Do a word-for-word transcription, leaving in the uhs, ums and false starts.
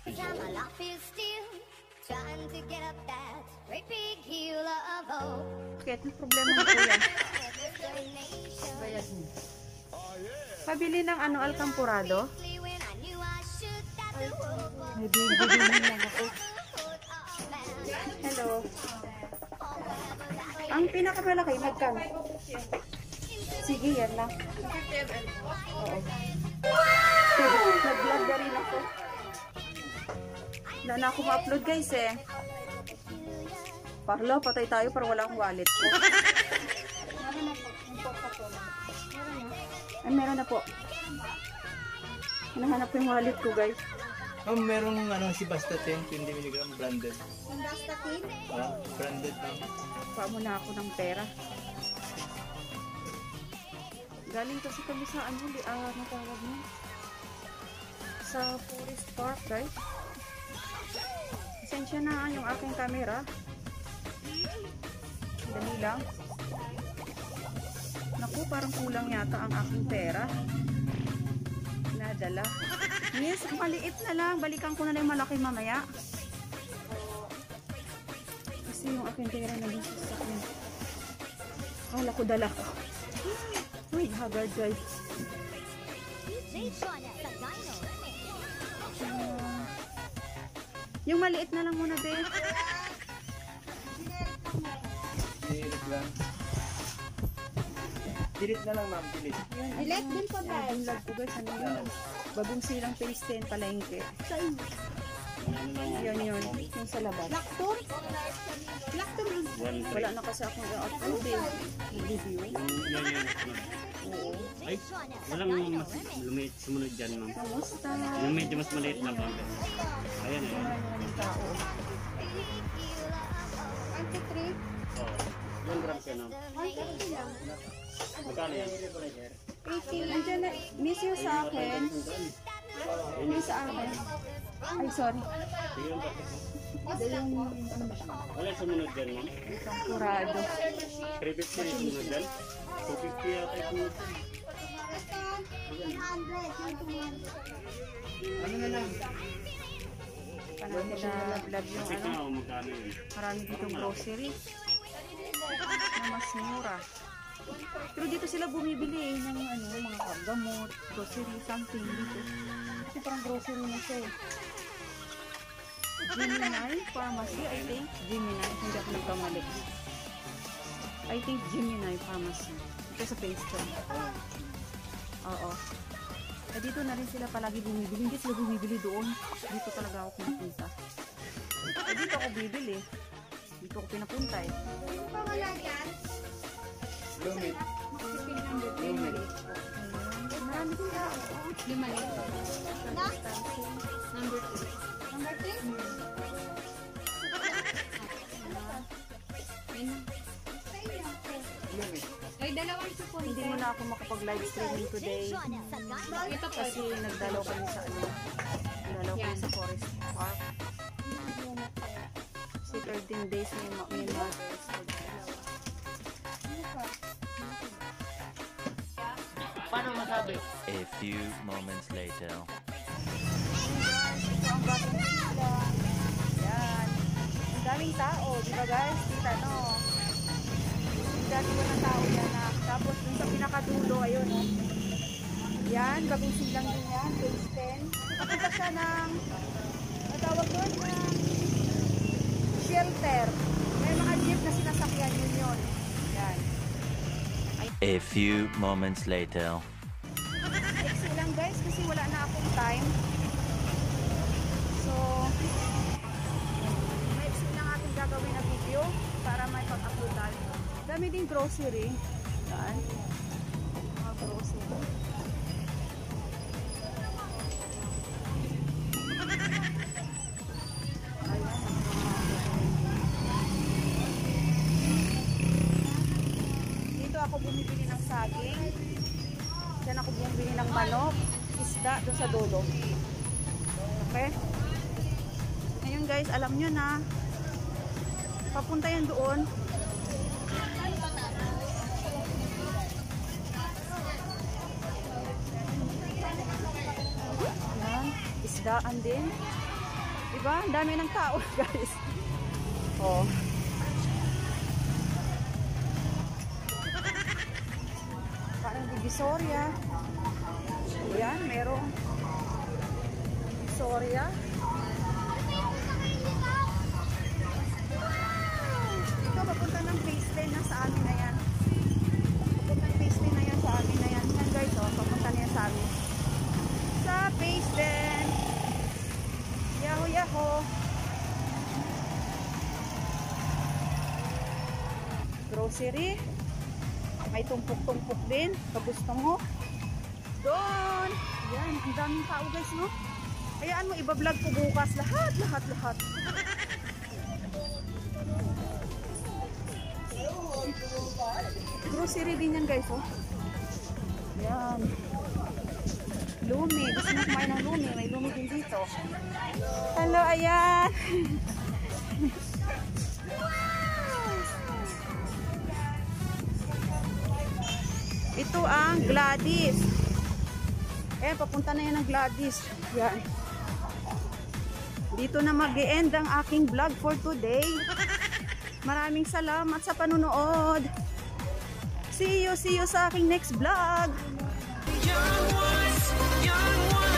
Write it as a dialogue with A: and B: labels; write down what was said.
A: Bakit? May problema ko yan. Bayad mo. Pabili ng ano, alcampurado. May bibili lang ako. Hello. Ang pinakamalaki, magkano? Sige, yan lang. Oo. Nag-vlog na rin ako. Wala na ako ma-upload guys eh. Parlo, patay tayo para wala akong wallet ko. Ay, meron na po. Hinahanap ko yung wallet ko guys.
B: Oh, meron ng ano, si Bastatin, twenty milligram branded.
A: Ang Bastatin?
B: Ah, branded lang.
A: Pa mo na ako ng pera. Galing kasi kami sa ano, di ah, natawag mo. Sa Forest Park guys. Pasensya na yung aking camera. Dali lang. Naku, parang kulang yata ang aking pera. Nadala. Yes, maliit na lang. Balikan ko na lang yung malaki mamaya. Kasi yung aking pera na dito sa akin. Kala ko dala ko. Uy, haggard guys. Uh, yung maliit na lang muna, be.
B: Dilit lang. Dilit na lang, ma'am. Dilit.
A: Dilit din pa ba? Yung lag ko guys. Ano yun? Bagong silang phase ten palengke. Saan? Yun yun. Yung sa labas. Lactum? Lactum. Wala na kasi akong i-upload eh. Review. Oo.
C: Ay, walang mas lumiit sumunod dyan, ma'am.
A: Kamusta?
C: Yung medyo mas maliit na bang. Ayan, ayan.
A: Ang tao. twenty-three?
C: Oo. Yung grams yan, ma'am. Magkano yan?
A: eighty. Nandiyan na. Miss you sa akin. Miss sa akin. Ay, sorry. Yung
C: Wala sumunod dyan, ma'am.
A: Kurado.
C: three fifty rin sumunod dyan. two fifty yata yung sumunod dyan.
B: Ano na lang?
A: Panahon na vlog yung
C: Check
A: ano.
C: na ako magkano yun.
A: Marami ditong grocery. Na mas mura. Pero dito sila bumibili eh, ng ano, mga gamot, grocery, something dito. Kasi parang grocery na siya eh. Gemini Pharmacy, I think. Gemini, hindi ako nagkamali. I think Gemini Pharmacy. Ito sa Paystone. Oo. Eh, dito na rin sila palagi bumibili. Hindi sila bumibili doon. Dito talaga ako pinapunta. Eh, dito ako bibili. Dito ako pinapunta eh. Ano pa wala yan?
B: Lumit.
A: Lumit. Marami sila. Lumit. Number three. Number three?
B: Lumit.
D: Ay, dalawang supon.
A: Hindi mo na ako makapag-live streaming today. Kasi nagdalaw kami sa ano. Nagdalaw kami sa Forest Park. Kasi thirteen days may, may mothers.
C: Paano masabi?
E: A few moments later.
A: Ito ang batang sila. Yan. Ang daming tao. Di ba guys? Kita no? Ang dami ko ng tao yan na. Tapos dun sa pinakadulo, ayun oh. Yan. Bagong silang din yan. Phase ten. Papunta siya ng natawag doon ng shelter. May mga jeep na sinasakyan yun yun. Yan.
E: A few moments later.
A: Exit lang guys kasi wala na akong time. So, may exit lang ating gagawin na video para may pag-upload tayo. Dami din grocery. Yan. Mga grocery. Dito ako bumibili ng saging. Diyan ako bumibili ng manok, isda doon sa dulo. Okay? Ngayon guys, alam nyo na papunta yan doon. Yan, isdaan din. Diba? Ang dami ng tao, guys. Oh. Parang Divisoria. Ayan, merong Divisoria. Ito, papunta ng phase ten na sa amin na yan. Papunta ng phase ten na yan sa amin na yan. Yan guys, oh, papunta na yan sa amin. Sa phase ten. Yahoo, yahoo. Grocery. May tumpok-tumpok din. Pag gusto mo. Doon. Yan. Ang daming tao guys, no? Hayaan mo, iba-vlog ko bukas. Lahat, lahat, lahat. Grocery din yan guys, oh. Yan. Lumi. Gusto mo kumain ng lumi. May lumi din dito. Hello, ayan. Ito ang Gladys. Eh, papunta na yan ang Gladys. Yan. Dito na mag-e-end ang aking vlog for today. Maraming salamat sa panunood. See you, see you sa aking next vlog. Young ones, young ones.